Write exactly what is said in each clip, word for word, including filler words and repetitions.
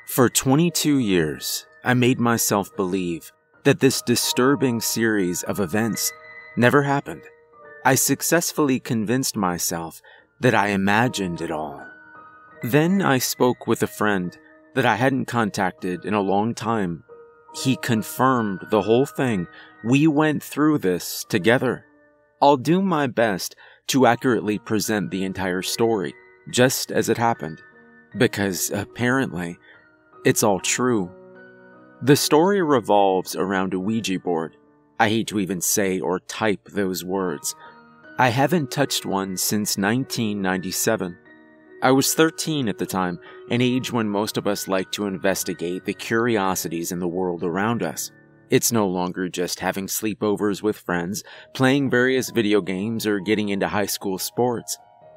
For twenty-two years, I made myself believe that this disturbing series of events never happened. I successfully convinced myself that I imagined it all. Then I spoke with a friend that I hadn't contacted in a long time. He confirmed the whole thing. We went through this together. I'll do my best to accurately present the entire story, just as it happened, because apparently it's all true. The story revolves around a Ouija board. I hate to even say or type those words. I haven't touched one since nineteen ninety-seven. I was thirteen at the time, an age when most of us like to investigate the curiosities in the world around us. It's no longer just having sleepovers with friends, playing various video games, or getting into high school sports.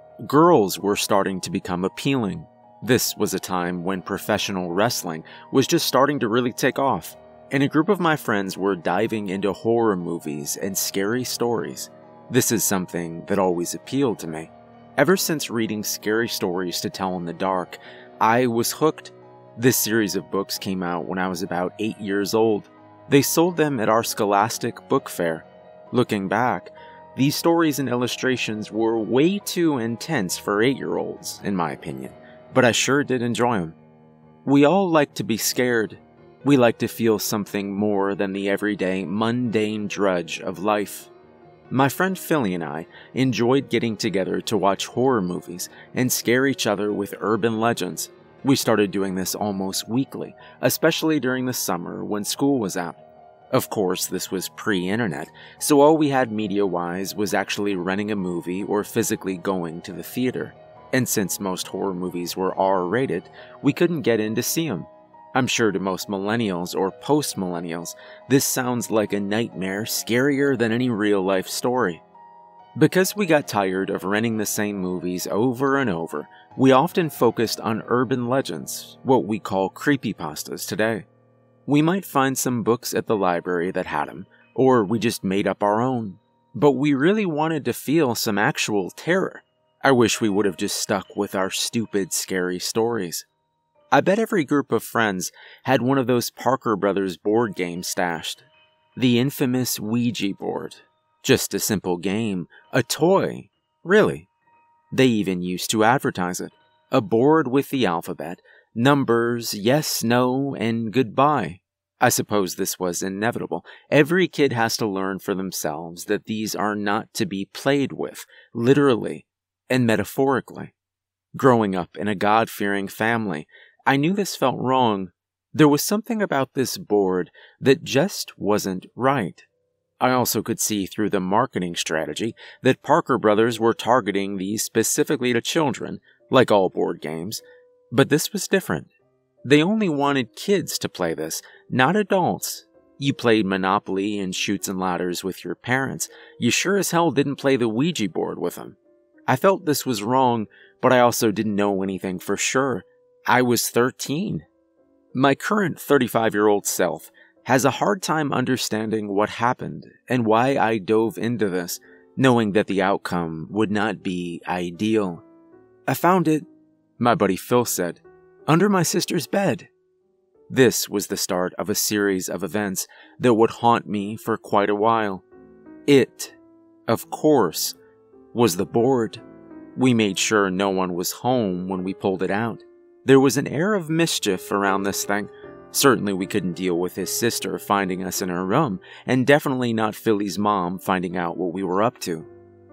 Girls were starting to become appealing. This was a time when professional wrestling was just starting to really take off, and a group of my friends were diving into horror movies and scary stories. This is something that always appealed to me. Ever since reading scary stories to tell in the dark, I was hooked. This series of books came out when I was about eight years old. They sold them at our Scholastic book fair. Looking back, these stories and illustrations were way too intense for eight-year-olds, in my opinion, but I sure did enjoy them. We all like to be scared. We like to feel something more than the everyday, mundane drudge of life. My friend Philly and I enjoyed getting together to watch horror movies and scare each other with urban legends. We started doing this almost weekly, especially during the summer when school was out. Of course, this was pre-internet, so all we had media-wise was actually renting a movie or physically going to the theater. And since most horror movies were R rated, we couldn't get in to see them. I'm sure to most millennials or post-millennials, this sounds like a nightmare scarier than any real-life story. Because we got tired of renting the same movies over and over, we often focused on urban legends, what we call creepypastas today. We might find some books at the library that had them, or we just made up our own. But we really wanted to feel some actual terror. I wish we would have just stuck with our stupid, scary stories. I bet every group of friends had one of those Parker Brothers board games stashed. The infamous Ouija board. Just a simple game. A toy. Really. They even used to advertise it. A board with the alphabet, numbers, yes, no, and goodbye. I suppose this was inevitable. Every kid has to learn for themselves that these are not to be played with, literally and metaphorically. Growing up in a God-fearing family, I knew this felt wrong. There was something about this board that just wasn't right. I also could see through the marketing strategy that Parker Brothers were targeting these specifically to children, like all board games, but this was different. They only wanted kids to play this, not adults. You played Monopoly and Chutes and Ladders with your parents. You sure as hell didn't play the Ouija board with them. I felt this was wrong, but I also didn't know anything for sure. I was thirteen. My current thirty-five-year-old self has a hard time understanding what happened and why I dove into this, knowing that the outcome would not be ideal. I found it, my buddy Phil said, under my sister's bed. This was the start of a series of events that would haunt me for quite a while. It, of course, was the board. We made sure no one was home when we pulled it out. There was an air of mischief around this thing. Certainly we couldn't deal with his sister finding us in her room, and definitely not Philly's mom finding out what we were up to.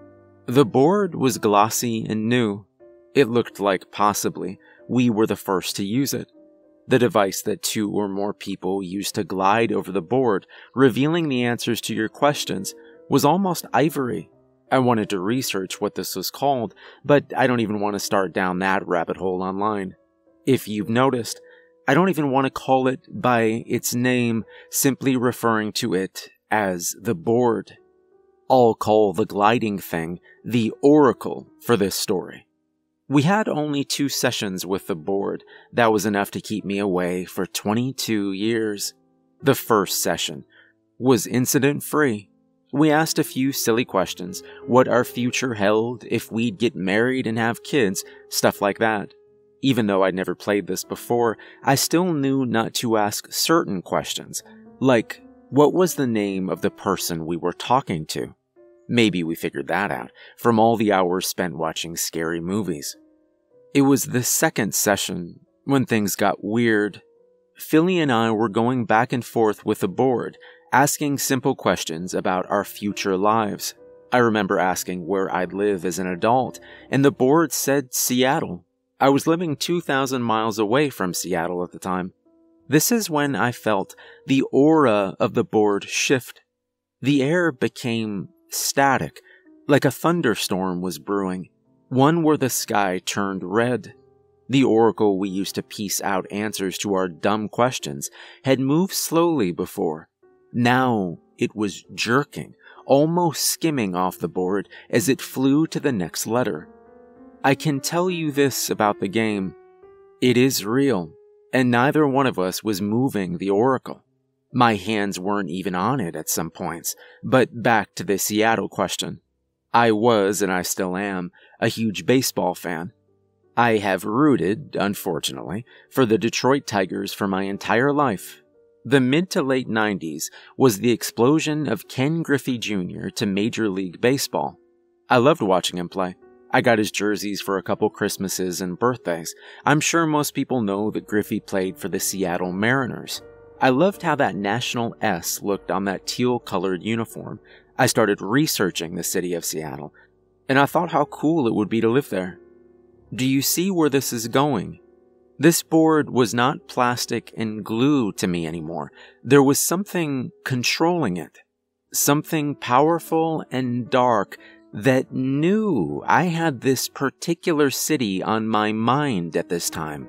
The board was glossy and new. It looked like possibly we were the first to use it. The device that two or more people used to glide over the board, revealing the answers to your questions, was almost ivory. I wanted to research what this was called, but I don't even want to start down that rabbit hole online. If you've noticed, I don't even want to call it by its name, simply referring to it as the board. I'll call the gliding thing the Oracle for this story. We had only two sessions with the board. That was enough to keep me away for twenty-two years. The first session was incident-free. We asked a few silly questions, what our future held, if we'd get married and have kids, stuff like that. Even though I'd never played this before, I still knew not to ask certain questions, like, what was the name of the person we were talking to? Maybe we figured that out from all the hours spent watching scary movies. It was the second session when things got weird. Philly and I were going back and forth with the board, asking simple questions about our future lives. I remember asking where I'd live as an adult, and the board said Seattle. I was living two thousand miles away from Seattle at the time. This is when I felt the aura of the board shift. The air became static, like a thunderstorm was brewing, one where the sky turned red. The oracle we used to piece out answers to our dumb questions had moved slowly before. Now it was jerking, almost skimming off the board as it flew to the next letter. I can tell you this about the game. It is real, and neither one of us was moving the oracle. My hands weren't even on it at some points, but back to the Seattle question. I was, and I still am, a huge baseball fan. I have rooted, unfortunately, for the Detroit Tigers for my entire life. The mid to late nineties was the explosion of Ken Griffey Junior to Major League Baseball. I loved watching him play. I got his jerseys for a couple Christmases and birthdays. I'm sure most people know that Griffey played for the Seattle Mariners. I loved how that national S looked on that teal-colored uniform. I started researching the city of Seattle, and I thought how cool it would be to live there. Do you see where this is going? This board was not plastic and glue to me anymore. There was something controlling it. Something powerful and dark that knew I had this particular city on my mind at this time.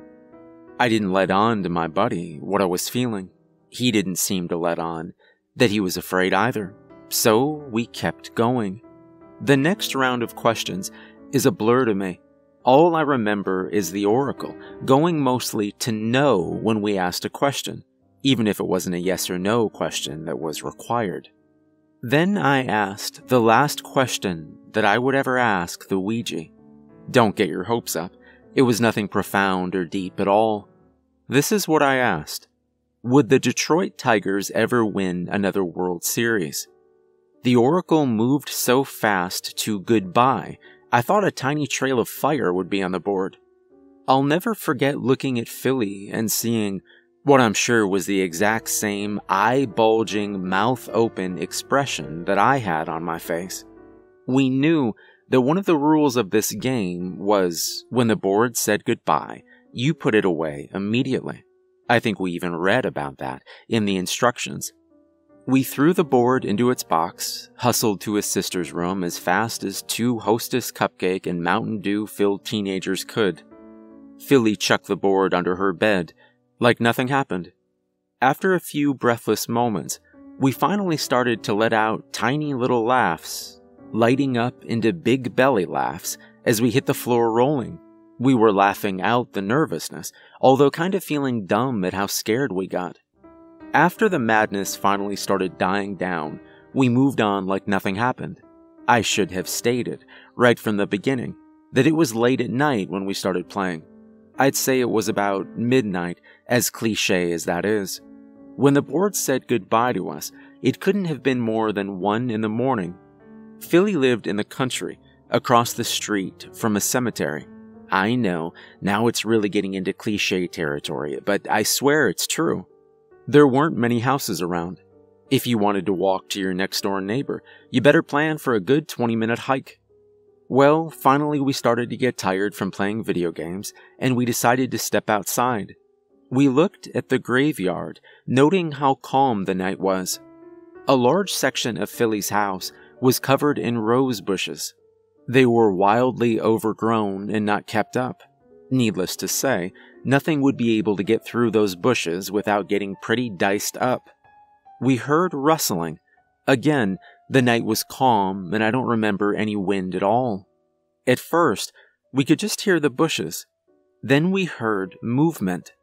I didn't let on to my buddy what I was feeling. He didn't seem to let on that he was afraid either. So we kept going. The next round of questions is a blur to me. All I remember is the oracle going mostly to no when we asked a question, even if it wasn't a yes or no question that was required. Then I asked the last question that I would ever ask the Ouija. Don't get your hopes up. It was nothing profound or deep at all. This is what I asked. Would the Detroit Tigers ever win another World Series? The oracle moved so fast to goodbye, I thought a tiny trail of fire would be on the board. I'll never forget looking at Philly and seeing what I'm sure was the exact same eye-bulging, mouth-open expression that I had on my face. We knew that one of the rules of this game was, when the board said goodbye, you put it away immediately. I think we even read about that in the instructions. We threw the board into its box, hustled to his sister's room as fast as two Hostess cupcake and Mountain Dew-filled teenagers could. Philly chucked the board under her bed, like nothing happened. After a few breathless moments, we finally started to let out tiny little laughs, lighting up into big belly laughs as we hit the floor rolling. We were laughing out the nervousness, although kind of feeling dumb at how scared we got. After the madness finally started dying down, we moved on like nothing happened. I should have stated, right from the beginning, that it was late at night when we started playing. I'd say it was about midnight, as cliché as that is. When the board said goodbye to us, it couldn't have been more than one in the morning. Philly lived in the country, across the street from a cemetery. I know, now it's really getting into cliché territory, but I swear it's true. There weren't many houses around. If you wanted to walk to your next-door neighbor, you better plan for a good twenty-minute hike. Well, finally we started to get tired from playing video games, and we decided to step outside. We looked at the graveyard, noting how calm the night was. A large section of Philly's house was covered in rose bushes. They were wildly overgrown and not kept up. Needless to say, nothing would be able to get through those bushes without getting pretty diced up. We heard rustling. Again, the night was calm, and I don't remember any wind at all. At first, we could just hear the bushes. Then we heard movement.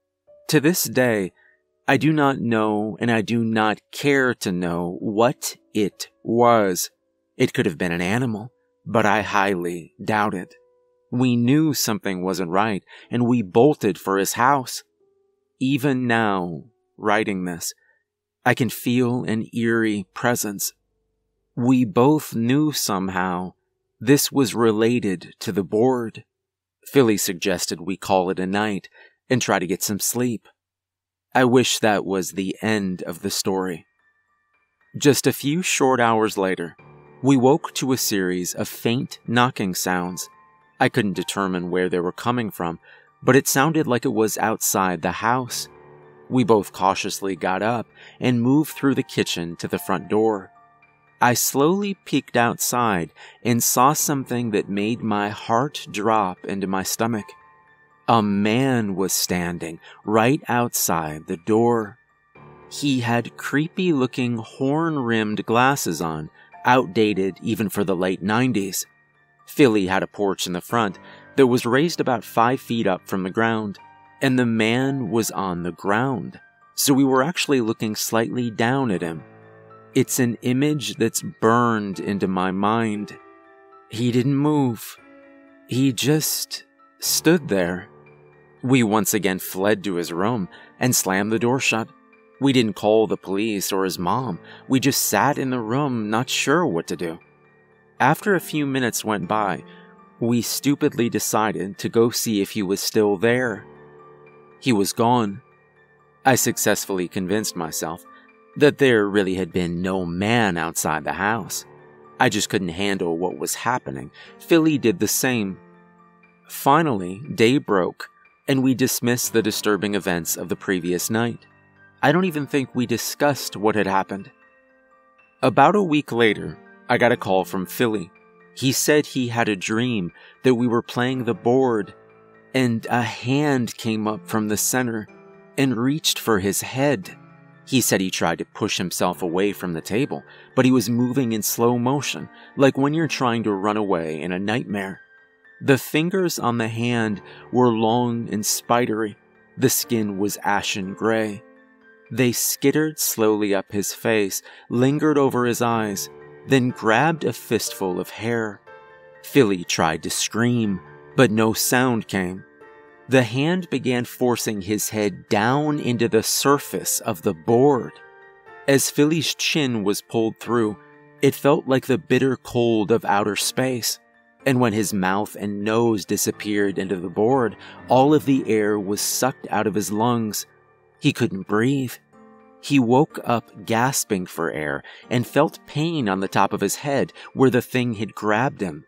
To this day, I do not know, and I do not care to know what it was. It could have been an animal, but I highly doubt it. We knew something wasn't right, and we bolted for his house. Even now, writing this, I can feel an eerie presence. We both knew somehow this was related to the board. Philly suggested we call it a night and try to get some sleep. I wish that was the end of the story. Just a few short hours later, we woke to a series of faint knocking sounds. I couldn't determine where they were coming from, but it sounded like it was outside the house. We both cautiously got up and moved through the kitchen to the front door. I slowly peeked outside and saw something that made my heart drop into my stomach. A man was standing right outside the door. He had creepy-looking horn-rimmed glasses on, outdated even for the late nineties. Philly had a porch in the front that was raised about five feet up from the ground, and the man was on the ground, so we were actually looking slightly down at him. It's an image that's burned into my mind. He didn't move. He just stood there. We once again fled to his room and slammed the door shut. We didn't call the police or his mom. We just sat in the room, not sure what to do. After a few minutes went by, we stupidly decided to go see if he was still there. He was gone. I successfully convinced myself that there really had been no man outside the house. I just couldn't handle what was happening. Philly did the same. Finally, day broke, and we dismissed the disturbing events of the previous night. I don't even think we discussed what had happened. About a week later, I got a call from Philly. He said he had a dream that we were playing the board, and a hand came up from the center and reached for his head. He said he tried to push himself away from the table, but he was moving in slow motion, like when you're trying to run away in a nightmare. The fingers on the hand were long and spidery. The skin was ashen gray. They skittered slowly up his face, lingered over his eyes, then grabbed a fistful of hair. Philly tried to scream, but no sound came. The hand began forcing his head down into the surface of the board. As Philly's chin was pulled through, it felt like the bitter cold of outer space. And when his mouth and nose disappeared into the board, all of the air was sucked out of his lungs. He couldn't breathe. He woke up gasping for air and felt pain on the top of his head where the thing had grabbed him.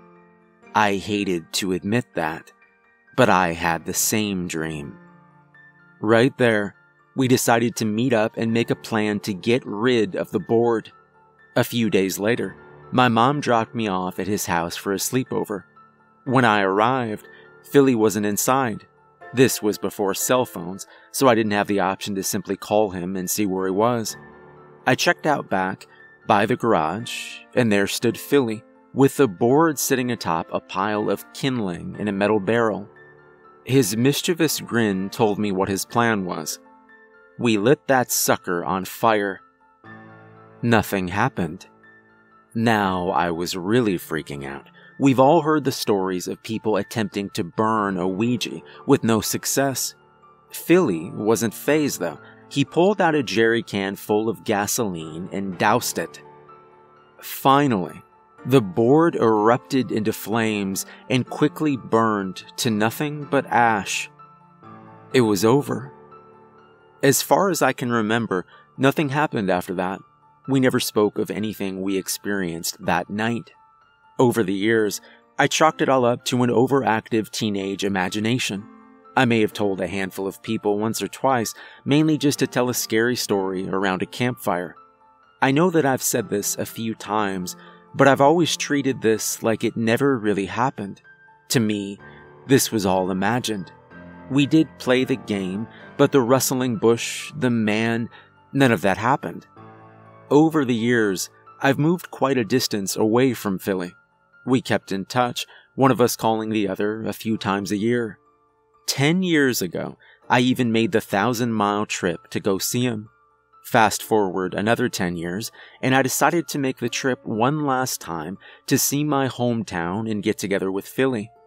I hated to admit that, but I had the same dream. Right there, we decided to meet up and make a plan to get rid of the board. A few days later, my mom dropped me off at his house for a sleepover. When I arrived, Philly wasn't inside. This was before cell phones, so I didn't have the option to simply call him and see where he was. I checked out back, by the garage, and there stood Philly, with the board sitting atop a pile of kindling in a metal barrel. His mischievous grin told me what his plan was. We lit that sucker on fire. Nothing happened. Now I was really freaking out. We've all heard the stories of people attempting to burn a Ouija with no success. Philly wasn't fazed though. He pulled out a jerry can full of gasoline and doused it. Finally, the board erupted into flames and quickly burned to nothing but ash. It was over. As far as I can remember, nothing happened after that. We never spoke of anything we experienced that night. Over the years, I chalked it all up to an overactive teenage imagination. I may have told a handful of people once or twice, mainly just to tell a scary story around a campfire. I know that I've said this a few times, but I've always treated this like it never really happened. To me, this was all imagined. We did play the game, but the rustling bush, the man, none of that happened. Over the years, I've moved quite a distance away from Philly. We kept in touch, one of us calling the other a few times a year. Ten years ago, I even made the thousand-mile trip to go see him. Fast forward another ten years, and I decided to make the trip one last time to see my hometown and get together with Philly.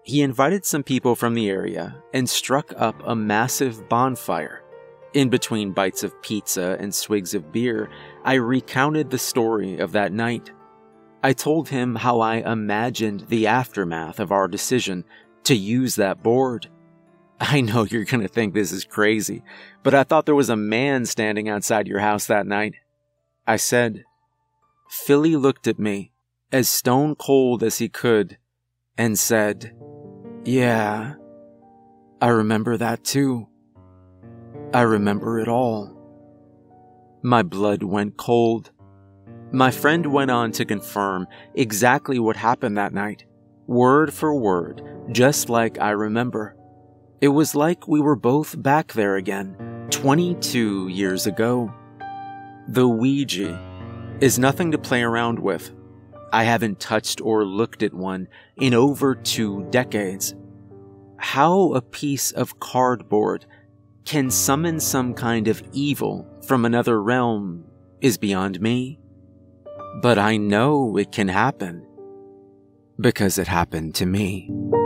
He invited some people from the area and struck up a massive bonfire. In between bites of pizza and swigs of beer, I recounted the story of that night. I told him how I imagined the aftermath of our decision to use that board. I know you're gonna think this is crazy, but I thought there was a man standing outside your house that night, I said. Philly looked at me, as stone cold as he could, and said, "Yeah, I remember that too. I remember it all." My blood went cold. My friend went on to confirm exactly what happened that night, word for word, just like I remember. It was like we were both back there again, twenty-two years ago. The Ouija is nothing to play around with. I haven't touched or looked at one in over two decades. How a piece of cardboard can summon some kind of evil from another realm is beyond me. But I know it can happen, because it happened to me.